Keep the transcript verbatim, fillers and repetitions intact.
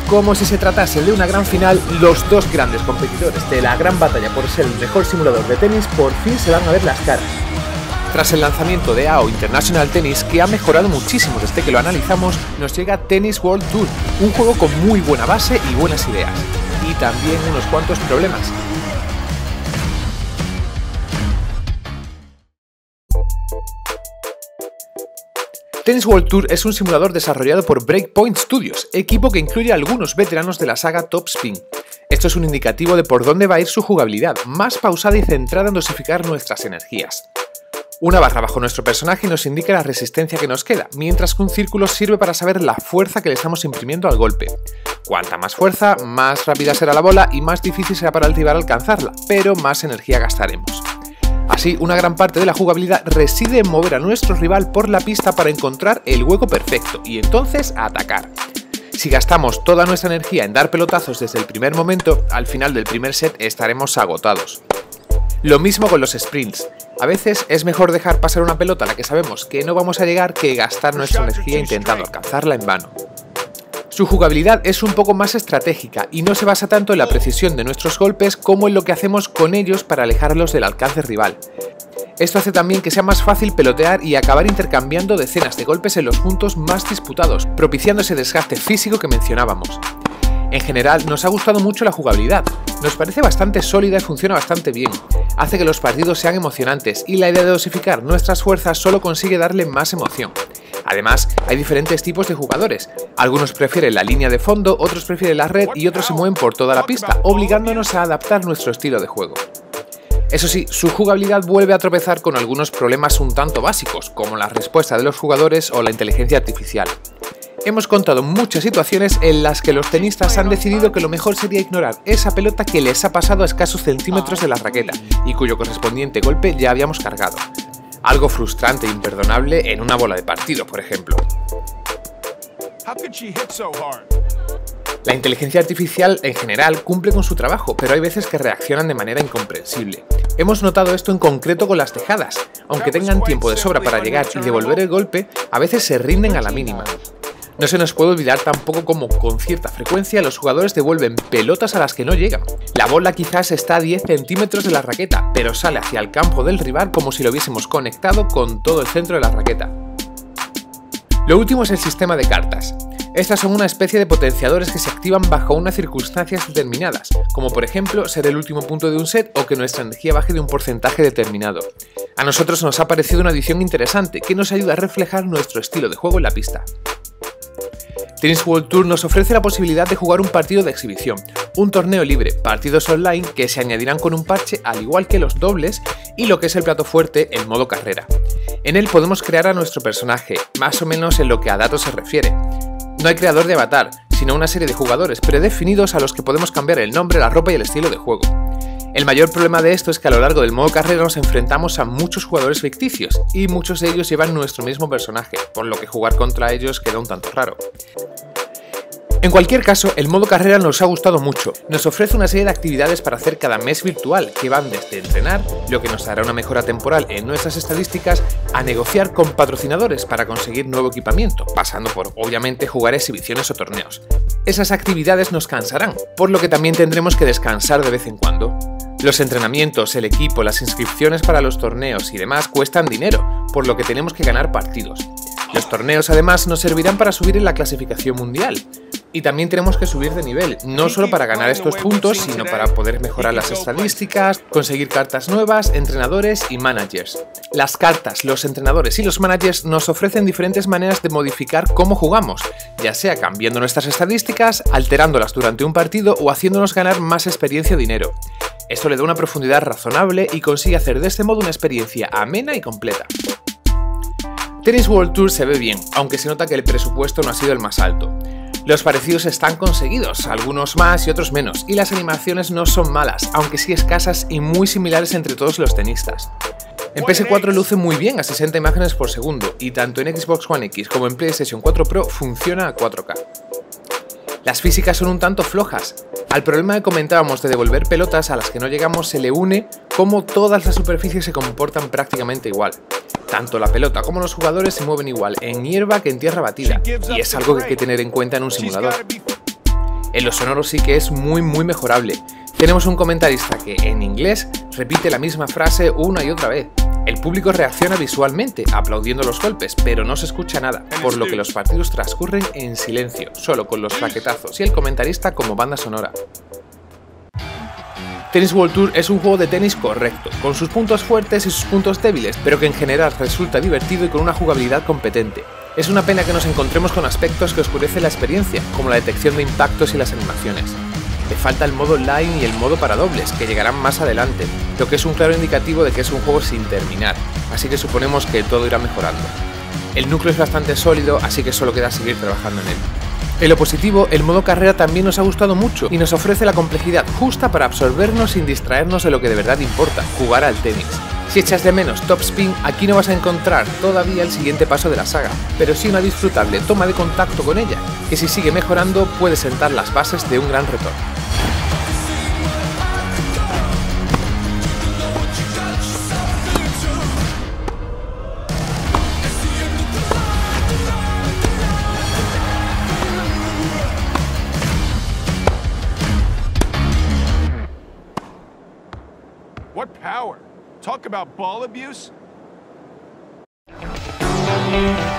Como si se tratase de una gran final, los dos grandes competidores de la gran batalla por ser el mejor simulador de tenis por fin se van a ver las caras. Tras el lanzamiento de A O International Tennis, que ha mejorado muchísimo desde que lo analizamos, nos llega Tennis World Tour, un juego con muy buena base y buenas ideas, y también unos cuantos problemas. Tennis World Tour es un simulador desarrollado por Breakpoint Studios, equipo que incluye a algunos veteranos de la saga Top Spin. Esto es un indicativo de por dónde va a ir su jugabilidad, más pausada y centrada en dosificar nuestras energías. Una barra bajo nuestro personaje nos indica la resistencia que nos queda, mientras que un círculo sirve para saber la fuerza que le estamos imprimiendo al golpe. Cuanta más fuerza, más rápida será la bola y más difícil será para el rival alcanzarla, pero más energía gastaremos. Así, una gran parte de la jugabilidad reside en mover a nuestro rival por la pista para encontrar el hueco perfecto y entonces atacar. Si gastamos toda nuestra energía en dar pelotazos desde el primer momento, al final del primer set estaremos agotados. Lo mismo con los sprints. A veces es mejor dejar pasar una pelota a la que sabemos que no vamos a llegar que gastar nuestra energía intentando alcanzarla en vano. Su jugabilidad es un poco más estratégica y no se basa tanto en la precisión de nuestros golpes como en lo que hacemos con ellos para alejarlos del alcance rival. Esto hace también que sea más fácil pelotear y acabar intercambiando decenas de golpes en los puntos más disputados, propiciando ese desgaste físico que mencionábamos. En general, nos ha gustado mucho la jugabilidad, nos parece bastante sólida y funciona bastante bien, hace que los partidos sean emocionantes y la idea de dosificar nuestras fuerzas solo consigue darle más emoción. Además, hay diferentes tipos de jugadores, algunos prefieren la línea de fondo, otros prefieren la red y otros se mueven por toda la pista, obligándonos a adaptar nuestro estilo de juego. Eso sí, su jugabilidad vuelve a tropezar con algunos problemas un tanto básicos, como la respuesta de los jugadores o la inteligencia artificial. Hemos contado muchas situaciones en las que los tenistas han decidido que lo mejor sería ignorar esa pelota que les ha pasado a escasos centímetros de la raqueta y cuyo correspondiente golpe ya habíamos cargado. Algo frustrante e imperdonable en una bola de partido, por ejemplo. La inteligencia artificial en general cumple con su trabajo, pero hay veces que reaccionan de manera incomprensible. Hemos notado esto en concreto con las tejadas. Aunque tengan tiempo de sobra para llegar y devolver el golpe, a veces se rinden a la mínima. No se nos puede olvidar tampoco cómo, con cierta frecuencia, los jugadores devuelven pelotas a las que no llegan. La bola quizás está a diez centímetros de la raqueta, pero sale hacia el campo del rival como si lo hubiésemos conectado con todo el centro de la raqueta. Lo último es el sistema de cartas. Estas son una especie de potenciadores que se activan bajo unas circunstancias determinadas, como por ejemplo ser el último punto de un set o que nuestra energía baje de un porcentaje determinado. A nosotros nos ha parecido una adición interesante que nos ayuda a reflejar nuestro estilo de juego en la pista. Tennis World Tour nos ofrece la posibilidad de jugar un partido de exhibición, un torneo libre, partidos online que se añadirán con un parche al igual que los dobles y lo que es el plato fuerte, el modo carrera. En él podemos crear a nuestro personaje, más o menos en lo que a datos se refiere. No hay creador de avatar, sino una serie de jugadores predefinidos a los que podemos cambiar el nombre, la ropa y el estilo de juego. El mayor problema de esto es que a lo largo del modo carrera nos enfrentamos a muchos jugadores ficticios, y muchos de ellos llevan nuestro mismo personaje, por lo que jugar contra ellos queda un tanto raro. En cualquier caso, el modo carrera nos ha gustado mucho. Nos ofrece una serie de actividades para hacer cada mes virtual, que van desde entrenar, lo que nos dará una mejora temporal en nuestras estadísticas, a negociar con patrocinadores para conseguir nuevo equipamiento, pasando por, obviamente, jugar exhibiciones o torneos. Esas actividades nos cansarán, por lo que también tendremos que descansar de vez en cuando. Los entrenamientos, el equipo, las inscripciones para los torneos y demás cuestan dinero, por lo que tenemos que ganar partidos. Los torneos además nos servirán para subir en la clasificación mundial. Y también tenemos que subir de nivel, no solo para ganar estos puntos, sino para poder mejorar las estadísticas, conseguir cartas nuevas, entrenadores y managers. Las cartas, los entrenadores y los managers nos ofrecen diferentes maneras de modificar cómo jugamos, ya sea cambiando nuestras estadísticas, alterándolas durante un partido o haciéndonos ganar más experiencia o dinero. Esto le da una profundidad razonable y consigue hacer de este modo una experiencia amena y completa. Tennis World Tour se ve bien, aunque se nota que el presupuesto no ha sido el más alto. Los parecidos están conseguidos, algunos más y otros menos, y las animaciones no son malas, aunque sí escasas y muy similares entre todos los tenistas. En P S cuatro luce muy bien a sesenta imágenes por segundo, y tanto en Xbox One X como en PlayStation cuatro Pro funciona a cuatro K. Las físicas son un tanto flojas. Al problema que comentábamos de devolver pelotas a las que no llegamos se le une cómo todas las superficies se comportan prácticamente igual. Tanto la pelota como los jugadores se mueven igual en hierba que en tierra batida, y es algo que hay que tener en cuenta en un simulador. En lo sonoro sí que es muy muy mejorable. Tenemos un comentarista que, en inglés, repite la misma frase una y otra vez. El público reacciona visualmente, aplaudiendo los golpes, pero no se escucha nada, por lo que los partidos transcurren en silencio, solo con los raquetazos y el comentarista como banda sonora. Tennis World Tour es un juego de tenis correcto, con sus puntos fuertes y sus puntos débiles, pero que en general resulta divertido y con una jugabilidad competente. Es una pena que nos encontremos con aspectos que oscurecen la experiencia, como la detección de impactos y las animaciones. Le falta el modo online y el modo para dobles, que llegarán más adelante, lo que es un claro indicativo de que es un juego sin terminar, así que suponemos que todo irá mejorando. El núcleo es bastante sólido, así que solo queda seguir trabajando en él. En lo positivo, el modo carrera también nos ha gustado mucho y nos ofrece la complejidad justa para absorbernos sin distraernos de lo que de verdad importa, jugar al tenis. Si echas de menos Top Spin, aquí no vas a encontrar todavía el siguiente paso de la saga, pero sí una disfrutable toma de contacto con ella, que si sigue mejorando puede sentar las bases de un gran retorno. What power? Talk about ball abuse?